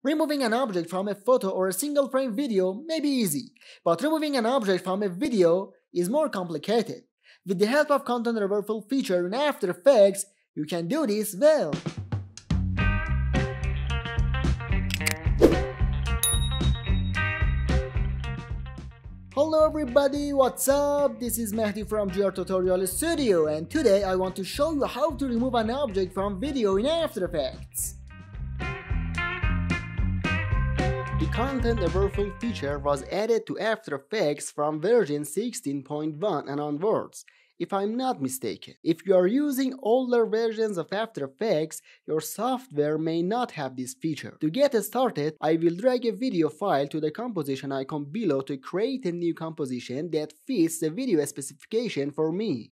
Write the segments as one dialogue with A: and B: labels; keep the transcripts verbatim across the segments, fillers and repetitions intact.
A: Removing an object from a photo or a single frame video may be easy, but removing an object from a video is more complicated. With the help of content reversal feature in After Effects, you can do this well. Hello everybody, what's up? This is Mehdi from G R Tutorial Studio, and today I want to show you how to remove an object from video in After Effects. The content reversal feature was added to After Effects from version sixteen point one and onwards, if I'm not mistaken. If you are using older versions of After Effects, your software may not have this feature. To get started, I will drag a video file to the composition icon below to create a new composition that fits the video specification for me.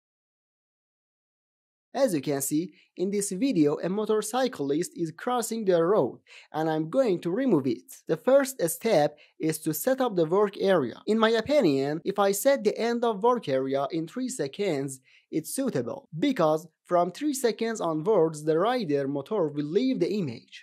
A: As you can see, in this video, a motorcyclist is crossing the road, and I'm going to remove it. The first step is to set up the work area. In my opinion, if I set the end of work area in three seconds, it's suitable, because from three seconds onwards, the rider motor will leave the image.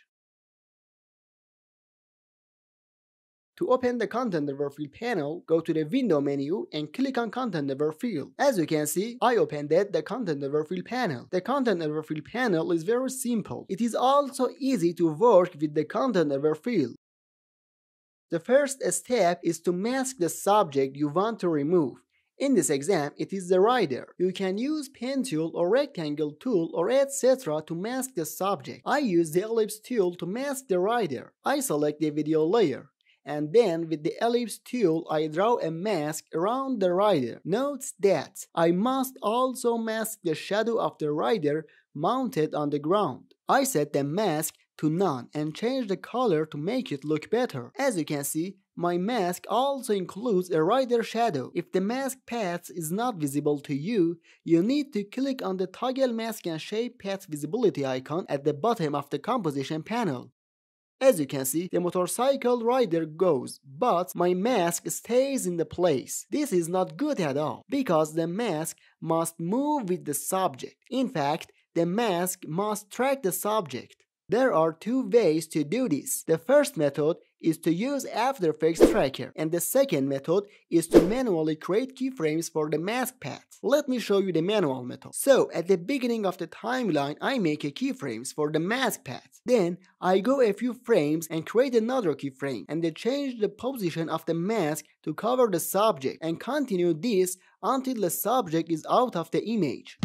A: To open the Content Reversal panel, go to the Window menu and click on Content Reversal. As you can see, I opened the Content Reversal panel. The Content Reversal panel is very simple. It is also easy to work with the Content Reversal. The first step is to mask the subject you want to remove. In this example, it is the rider. You can use pen tool or rectangle tool or et cetera to mask the subject. I use the ellipse tool to mask the rider. I select the video layer, and then with the ellipse tool I draw a mask around the rider. Note that I must also mask the shadow of the rider mounted on the ground. I set the mask to none and change the color to make it look better. As you can see, my mask also includes a rider shadow. If the mask path is not visible to you, you need to click on the Toggle Mask and Shape Path Visibility icon at the bottom of the composition panel. As you can see, the motorcycle rider goes, but my mask stays in the place. This is not good at all, because the mask must move with the subject. In fact, the mask must track the subject. There are two ways to do this. The first method is to use After Effects Tracker, and the second method is to manually create keyframes for the mask path. Let me show you the manual method. So, at the beginning of the timeline, I make a keyframes for the mask path. Then, I go a few frames and create another keyframe, and then change the position of the mask to cover the subject, and continue this until the subject is out of the image.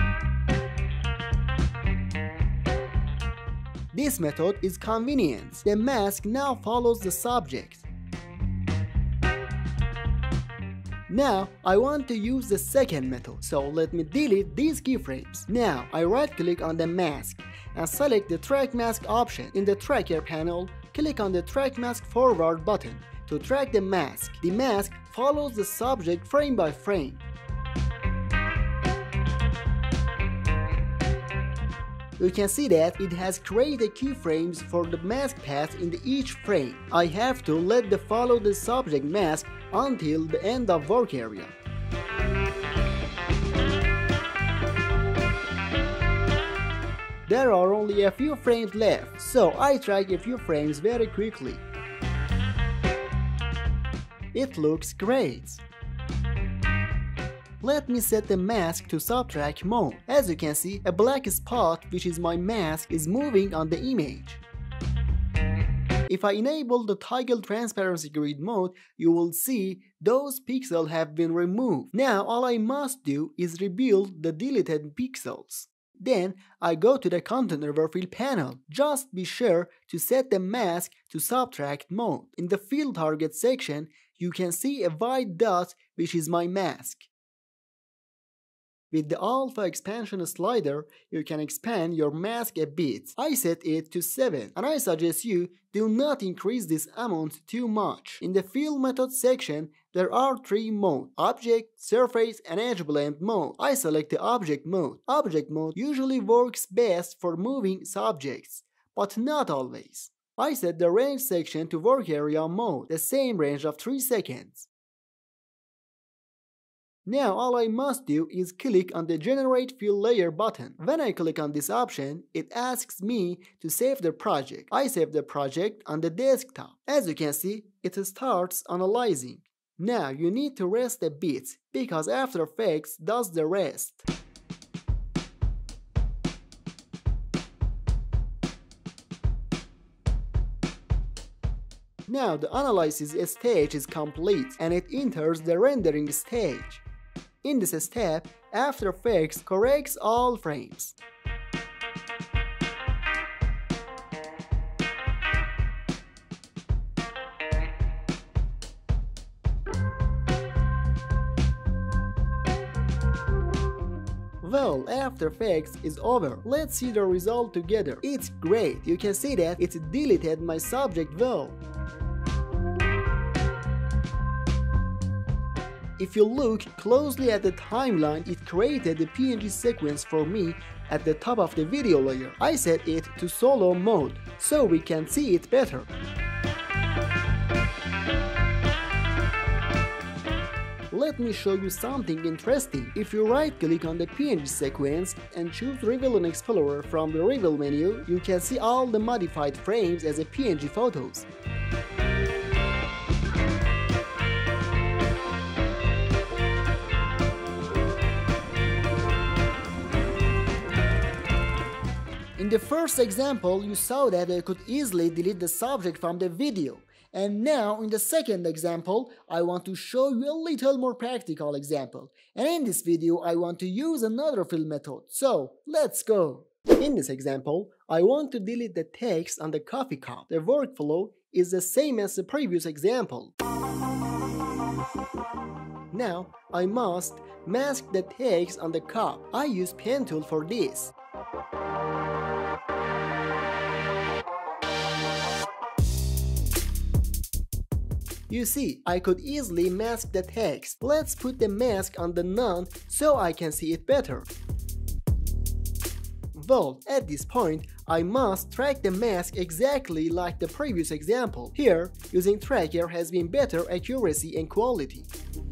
A: This method is convenient. The mask now follows the subject. Now, I want to use the second method, so let me delete these keyframes. Now, I right-click on the mask and select the Track Mask option. In the Tracker panel, click on the Track Mask Forward button to track the mask. The mask follows the subject frame by frame. You can see that it has created keyframes for the mask path in the each frame. I have to let the follow the subject mask until the end of work area. There are only a few frames left, so I track a few frames very quickly. It looks great. Let me set the mask to subtract mode. As you can see, a black spot, which is my mask, is moving on the image. If I enable the Toggle Transparency Grid mode, you will see those pixels have been removed. Now all I must do is rebuild the deleted pixels. Then I go to the Content Reversal panel. Just be sure to set the mask to subtract mode. In the Fill Target section, you can see a white dot, which is my mask. With the Alpha Expansion slider, you can expand your mask a bit. I set it to seven, and I suggest you do not increase this amount too much. In the Fill Method section, there are three modes: Object, Surface, and Edge Blend mode. I select the Object mode. Object mode usually works best for moving subjects, but not always. I set the Range section to Work Area mode, the same range of three seconds. Now all I must do is click on the Generate Fill Layer button. When I click on this option, it asks me to save the project. I save the project on the desktop. As you can see, it starts analyzing. Now you need to rest a bit because After Effects does the rest. Now the analysis stage is complete and it enters the rendering stage. In this step, After Effects corrects all frames. Well, After Effects is over. Let's see the result together. It's great. You can see that it deleted my subject well. If you look closely at the timeline, it created the P N G sequence for me at the top of the video layer. I set it to solo mode so we can see it better. Let me show you something interesting. If you right-click on the P N G sequence and choose Reveal in Explorer from the Reveal menu, you can see all the modified frames as a P N G photos. In the first example, you saw that I could easily delete the subject from the video. And now, in the second example, I want to show you a little more practical example. And in this video, I want to use another fill method. So, let's go! In this example, I want to delete the text on the coffee cup. The workflow is the same as the previous example. Now, I must mask the text on the cup. I use pen tool for this. You see, I could easily mask the text. Let's put the mask on the none so I can see it better. Well, at this point, I must track the mask exactly like the previous example. Here, using tracker has been better accuracy and quality.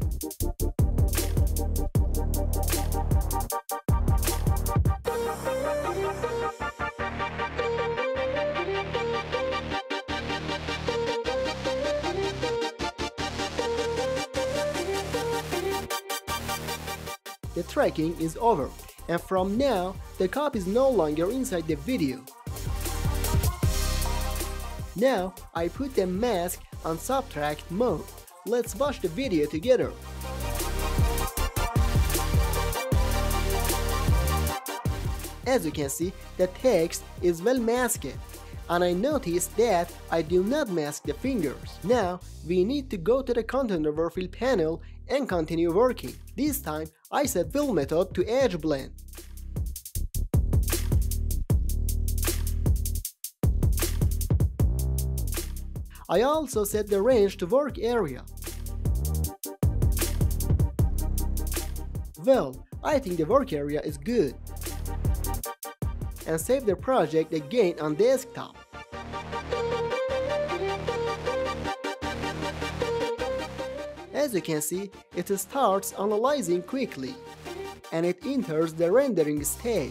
A: The tracking is over, and from now, the cup is no longer inside the video. Now, I put the mask on subtract mode. Let's watch the video together. As you can see, the text is well masked, and I noticed that I do not mask the fingers. Now, we need to go to the Content Overfill panel and continue working. This time, I set fill method to edge blend. I also set the range to work area. Well, I think the work area is good. And save the project again on desktop. As you can see, it starts analyzing quickly, and it enters the rendering stage.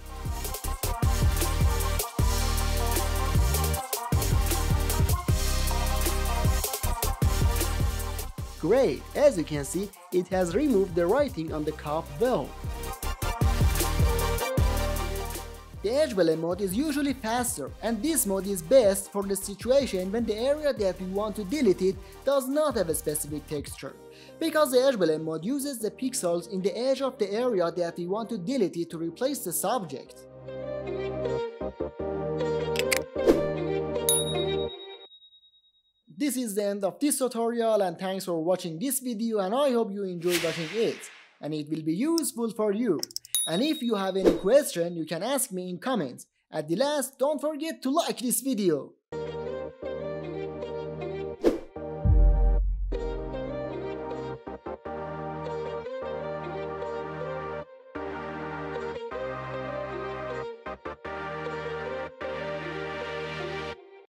A: Great! As you can see, it has removed the writing on the cup well. The edge blend mode is usually faster, and this mode is best for the situation when the area that we want to delete it does not have a specific texture, because the edge blend mode uses the pixels in the edge of the area that we want to delete it to replace the subject. This is the end of this tutorial, and thanks for watching this video, and I hope you enjoyed watching it and it will be useful for you. And if you have any question, you can ask me in comments. At the last, don't forget to like this video.